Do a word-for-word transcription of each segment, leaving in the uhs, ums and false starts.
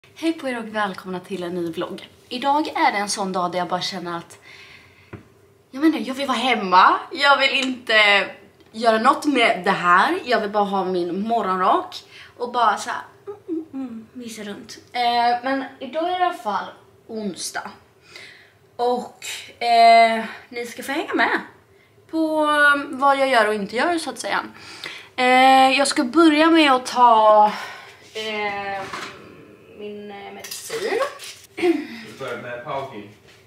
Hej på er och välkomna till en ny vlogg. Idag är det en sån dag där jag bara känner att jag menar, jag vill vara hemma. Jag vill inte göra något med det här. Jag vill bara ha min morgonrock och bara så här mm, mm, mm, visa runt. Eh, men idag är det i alla fall onsdag. Och eh, ni ska få hänga med på vad jag gör och inte gör, så att säga. Eh, jag ska börja med att ta eh, min medicin. Du börjar med Pauking.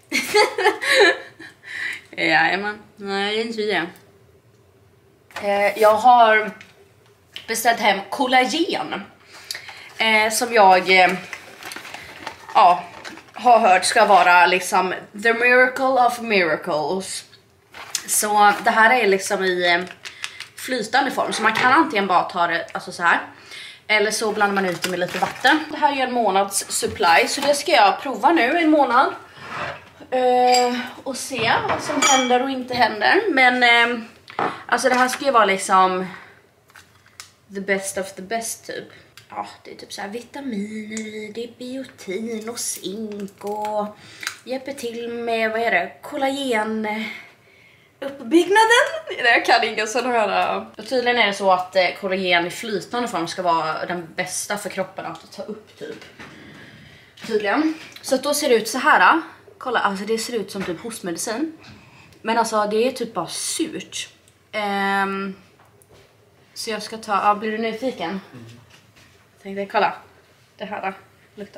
Jajamän, nej det är inte det. Eh, jag har beställt hem kollagen. Eh, som jag eh, ja, har hört ska vara liksom the miracle of miracles. Så det här är liksom i eh, flytande form. Så man kan antingen bara ta det alltså så här. Eller så blandar man ut det med lite vatten. Det här är en månads supply. Så det ska jag prova nu en månad. Uh, och se vad som händer och inte händer. Men uh, alltså det här ska ju vara liksom the best of the best typ. Ja, det är typ så här vitaminer, det är biotin och zink och hjälper till med, vad är det, kollagen uppbyggnaden. Jag kan inga sådana här. Och tydligen är det så att eh, kollagen i flytande form ska vara den bästa för kroppen att ta upp typ. Tydligen. Så att då ser det ut så här. Kolla, alltså det ser ut som typ hostmedicin. Men alltså det är typ bara surt. Um, så jag ska ta, ja, blir du nyfiken? Mm. Tänkte, kolla. Det här då, lukta.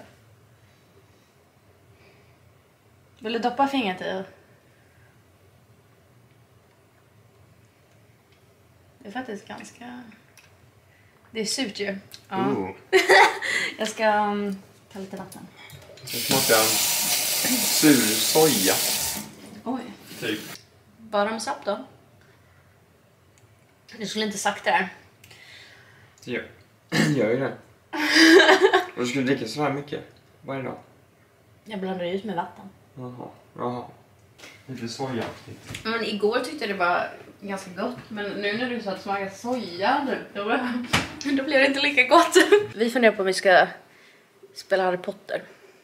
Vill du doppa fingret i? Det är faktiskt ganska... Det är surt ju. Ja. Uh. Jag ska um, ta lite vatten. Det smakar sur soja. Oj. Typ. Bara med sapp då. Du skulle inte sagt det här. Ja. Gör ju det. Och du skulle dricka så här mycket varje dag. Jag blandar ut med vatten. Jaha. Jaha. Lite soja. Men igår tyckte jag det var ganska gott. Men nu när du sa att smaka soja, då, då blev det inte lika gott. Vi funderar på om vi ska spela Harry Potter.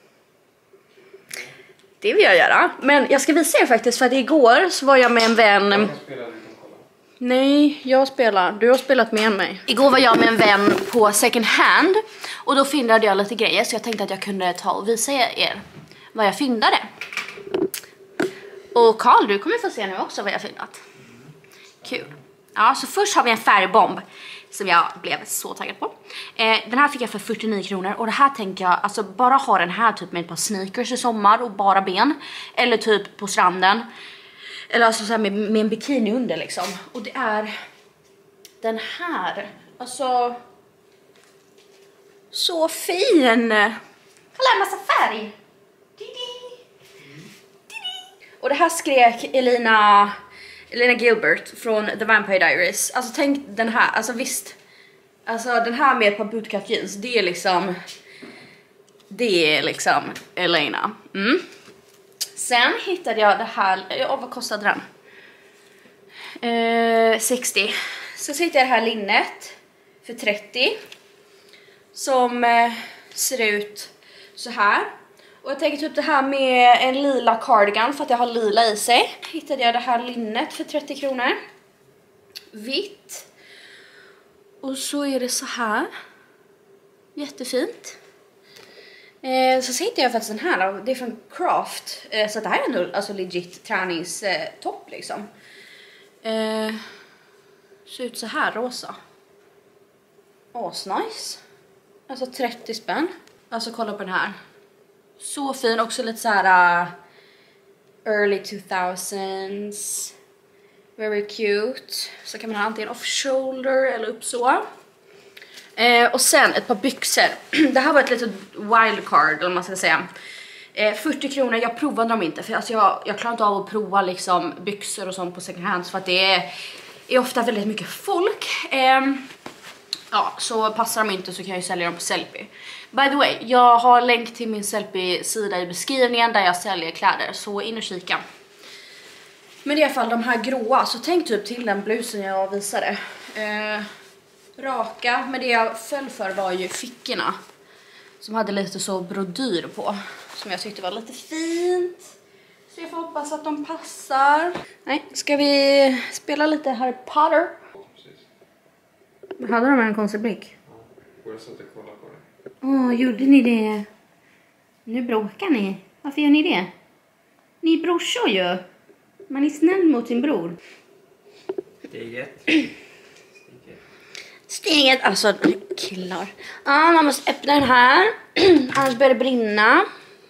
Det vill jag göra. Men jag ska visa er faktiskt, för att igår så var jag med en vän. Nej, jag spelar. Du har spelat med mig. Igår var jag med en vän på second hand. Och då fyndade jag lite grejer. Så jag tänkte att jag kunde ta och visa er vad jag fyndade. Och Karl, du kommer få se nu också vad jag fyndat. Kul. Ja, så först har vi en färgbomb som jag blev så taggad på. Eh, den här fick jag för fyrtionio kronor. Och det här tänker jag, alltså bara ha den här typ med ett par sneakers i sommar och bara ben. Eller typ på stranden. Eller alltså så här med, med en bikini under liksom. Och det är den här. Alltså så fin. Kolla, en massa färg. Didi. Didi. Och det här skrek Elina Elina Gilbert från The Vampire Diaries. Alltså tänk den här, alltså visst. Alltså den här med ett par bootcut jeans, det är liksom det är liksom Elina. Mm. Sen hittade jag det här, ja, vad kostade den? Eh, sextio. Så hittade jag det här linnet för trettio. Som eh, ser ut så här. Och jag tänker typ det här med en lila cardigan för att jag har lila i sig. Hittade jag det här linnet för trettio kronor. Vitt. Och så är det så här. Jättefint. Eh, så hittade jag faktiskt den här. Det är från Craft. Eh, så det här är ändå alltså legit träningstopp eh, liksom. Eh, ser ut så här rosa. Asnice. Alltså trettio spänn. Alltså kolla på den här. Så fin, också lite så här uh, early two thousands. Very cute. Så kan man ha antingen off shoulder eller upp så. Eh, och sen ett par byxor. Det här var ett litet wildcard, eller man ska säga. Eh, fyrtio kronor, jag provade dem inte. För alltså jag, jag klarar inte av att prova liksom byxor och sånt på second hand. För att det är, är ofta väldigt mycket folk. Eh, ja, så passar de inte så kan jag ju sälja dem på Sellpy. By the way, jag har länk till min Sellpy-sida i beskrivningen där jag säljer kläder. Så in och kika. Men i alla fall de här gråa, så tänk typ till den blusen jag visade. Eh, raka, men det jag föll för var ju fickorna. som hade lite så brodyr på. Som jag tyckte var lite fint. Så jag får hoppas att de passar. Nej, ska vi spela lite Harry Potter? Hade de en konstig blick? Ja, jag satt och kollade på det. Åh, gjorde ni det? Nu bråkar ni. Varför gör ni det? Ni är brorsor ju. Man är snäll mot sin bror. Steget. Steget. Steget, alltså killar. Ja, man måste öppna den här. Annars börjar det brinna.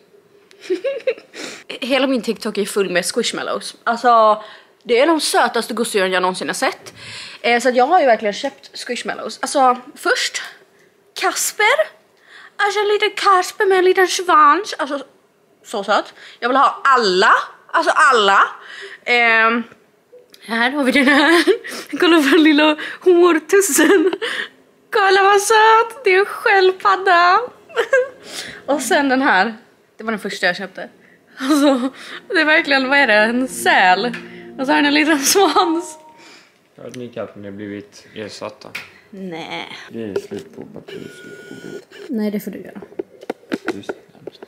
Hela min TikTok är full med squishmallows. Alltså, det är de sötaste gosedjuren jag någonsin har sett. Eh, så att jag har ju verkligen köpt squishmallows. Alltså, först Kasper. Alltså en liten Kasper med en liten svans. Alltså, så söt. Jag vill ha alla. Alltså alla. Eh, här har vi den här. Kolla på den lilla hårtussen. Kolla vad söt. Det är en sköldpadda. Och sen den här. Det var den första jag köpte. Alltså, det är verkligen, vad är det? En säl. Och så har den en liten svans. Hörde ni att ni har blivit ersatta? Nej. Det är slut på batteri. Nej, det får du göra. Just det.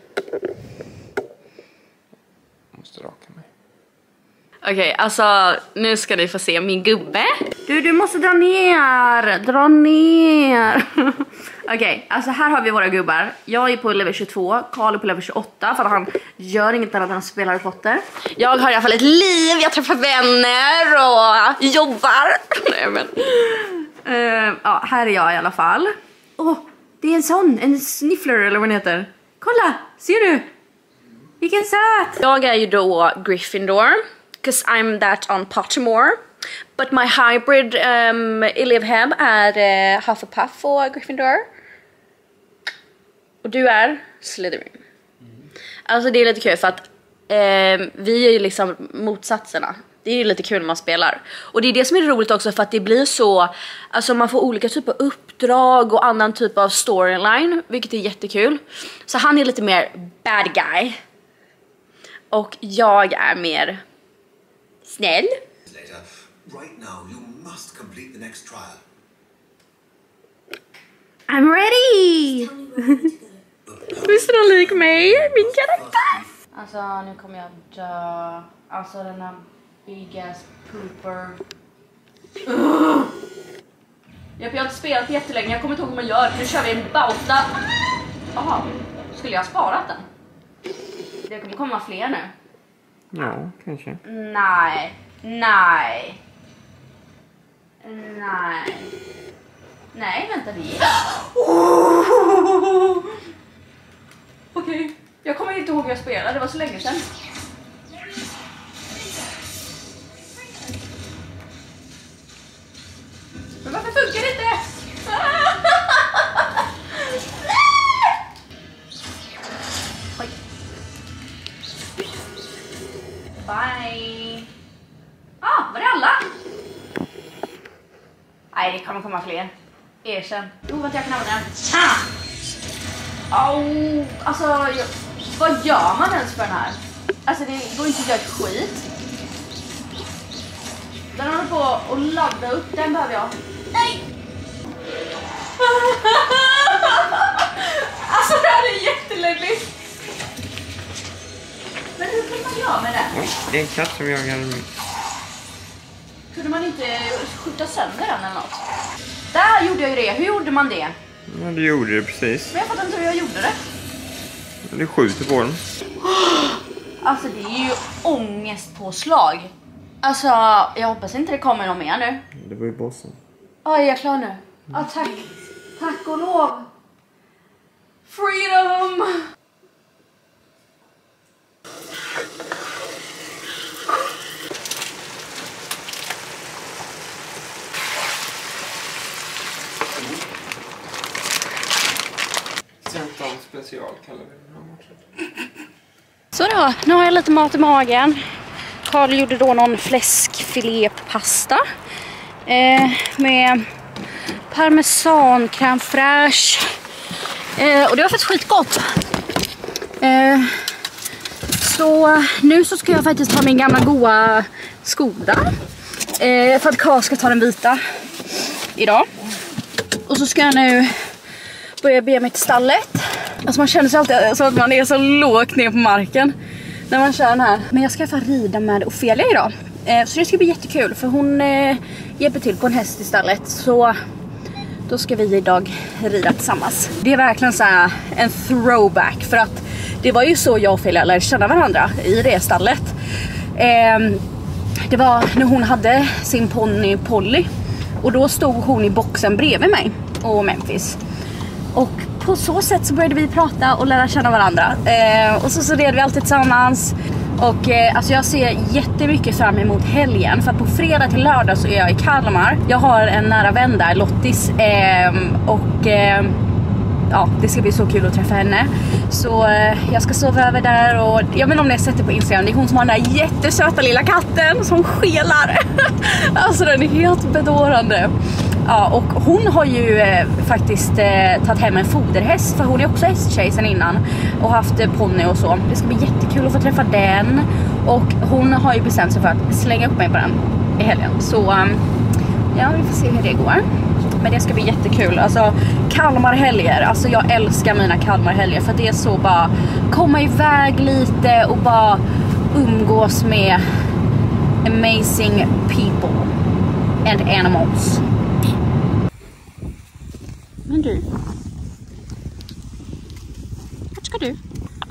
Jag måste raka mig. Okej, okay, alltså nu ska ni få se min gubbe. Du, du måste dra ner. Dra ner. Okej, okay, alltså här har vi våra gubbar. Jag är på level tjugotvå, Carl är på level tjugoåtta. För att han gör inget annat än att spela Harry Potter. Jag har i alla fall ett liv, jag träffar vänner och jobbar. Nej, men. Uh, ja, här är jag i alla fall. Åh, oh, det är en sån, en sniffler eller vad den heter. Kolla, ser du? Vilken söt! Jag är ju då Gryffindor. Because I'm that on Pottermore. But my hybrid um, elevhem är uh, Hufflepuff och Gryffindor. Och du är Slytherin. Mm. Alltså det är lite kul för att uh, vi är ju liksom motsatserna. Det är ju lite kul när man spelar. Och det är det som är roligt också för att det blir så... Alltså man får olika typer av uppdrag och annan typ av storyline. Vilket är jättekul. Så han är lite mer bad guy. Och jag är mer snäll. Right now you must complete the next trial. I'm ready! Visst är det lik mig? Min karaktär! Alltså nu kommer jag dö. Alltså den här big ass pooper. Uh. Jag har inte spelat jättelänge, jag kommer inte ihåg hur man gör. Nu kör vi en bauta. Jaha, skulle jag ha sparat den? Det kommer komma fler nu. Ja, kanske. Nej, nej. Nej. Nej, vänta vi. Oh! Okej, okay. Jag kommer inte ihåg hur jag spelade, det var så länge sedan. Men varför funkar det inte? Oj. Bye. Ah, var det alla? Nej, det kommer komma fler. Erkänn. Jo, vänta, jag kan använda den. Ha! Oh, alltså, jag, vad gör man ens för den här? Alltså, det går inte att göra ett skit. Den håller på att ladda upp, den behöver jag. Nej! Alltså, det här är jätteläbbigt. Men hur kan man göra med det? Oj, det är en katt som jagar mig. Kunde man inte skjuta sönder den eller något? Där gjorde jag ju det. Hur gjorde man det? Ja, du gjorde det precis. Men jag fattar inte hur jag gjorde det. Du skjuter på den. Alltså det är ju ångestpåslag. Alltså jag hoppas inte det kommer någon mer nu. Det var ju bossen. Ja, är jag klar nu? Ja, tack. Tack och lov. Freedom! Central special kallar vi den här matchen. Så då, nu har jag lite mat i magen. Carl gjorde då någon fläskfilépasta eh, med parmesan, crème fraîche. Eh, och det var faktiskt skitgott. Eh, så nu så ska jag faktiskt ta min gamla goa Skoda. Eh, för att Carl ska ta den vita idag. Och så ska jag nu börja be mig till stallet. Alltså man känner sig alltid så att man är så lågt ner på marken när man kör den här. Men jag ska få rida med Ofelia idag. Eh, så det ska bli jättekul för hon eh, hjälper till på en häst istället. Så då ska vi idag rida tillsammans. Det är verkligen så här en throwback för att det var ju så jag och Ofelia lärde känna varandra i det stallet. Eh, det var när hon hade sin ponny Polly och då stod hon i boxen bredvid mig och Memphis. Och på så sätt så började vi prata och lära känna varandra. Eh, och så så red vi alltid tillsammans. Och eh, alltså jag ser jättemycket fram emot helgen. För att på fredag till lördag så är jag i Kalmar. Jag har en nära vän där, Lottis. Eh, och eh, ja, det ska bli så kul att träffa henne. Så eh, jag ska sova över där. Och jag vet inte om ni har sett det på Instagram. Det är hon som har den där jättesöta lilla katten som skelar. Alltså den är helt bedårande. Ja, och hon har ju eh, faktiskt eh, tagit hem en foderhäst. För hon är också hästtjej sen innan. Och haft eh, ponny och så. Det ska bli jättekul att få träffa den. Och hon har ju bestämt sig för att slänga upp mig på den i helgen. Så um, ja, vi får se hur det går. Men det ska bli jättekul. Alltså Kalmarhelger. Alltså jag älskar mina Kalmarhelger. För det är så bara komma iväg lite och bara umgås med amazing people and animals. Men du, vart ska du?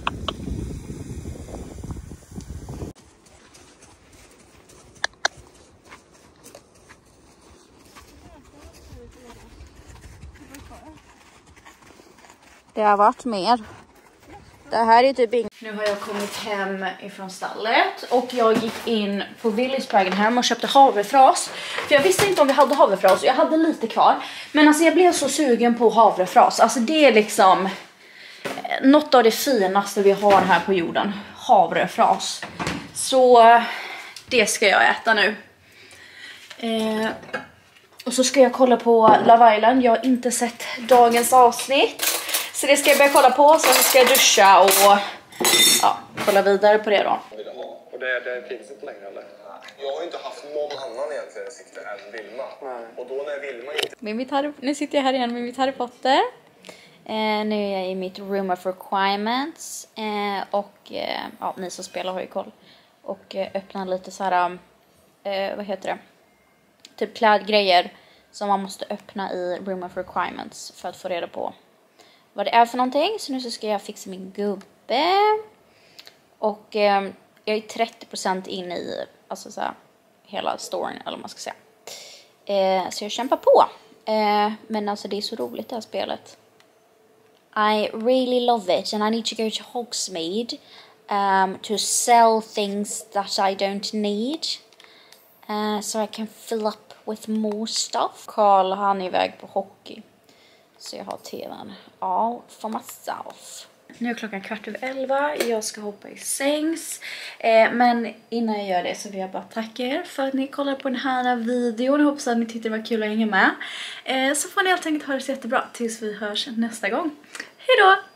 Det har varit mer. Det här är typ inget. Nu har jag kommit hem ifrån stallet och jag gick in på Willys på vägen hem och köpte havrefras. För jag visste inte om vi hade havrefras och jag hade lite kvar. Men alltså jag blev så sugen på havrefras. Alltså det är liksom något av det finaste vi har här på jorden. Havrefras. Så det ska jag äta nu. Eh, och så ska jag kolla på Love Island. Jag har inte sett dagens avsnitt. Så det ska jag börja kolla på. Sen ska jag duscha och ja, kolla vidare på det då. Och det, det finns inte längre eller? Jag har ju inte haft någon annan egentligen i sikte än Vilma. Nej. Och då när Vilma inte... Med mitt Harry, nu sitter jag här igen med mitt Harry Potter. Eh, nu är jag i mitt room of requirements. Eh, och eh, ja, ni som spelar har ju koll. Och eh, öppnar lite så här, eh, vad heter det? Typ klädgrejer som man måste öppna i room of requirements för att få reda på vad det är för någonting. Så nu så ska jag fixa min gubbe. Och eh, jag är trettio procent in i alltså så här, hela storyn eller vad man ska säga. Eh, så jag kämpar på. Eh, men alltså det är så roligt det här spelet. I really love it and I need to go to Hogsmeade um, to sell things that I don't need. Uh, so I can fill up with more stuff. Carl han är iväg på hockey. Så jag har tvn all for myself. Nu är klockan kvart över elva. Jag ska hoppa i sängs. Eh, men innan jag gör det så vill jag bara tacka er för att ni kollar på den här videon. Jag hoppas att ni tyckte det var kul att hänga med. Eh, så får ni helt enkelt ha det så jättebra tills vi hörs nästa gång. Hej då!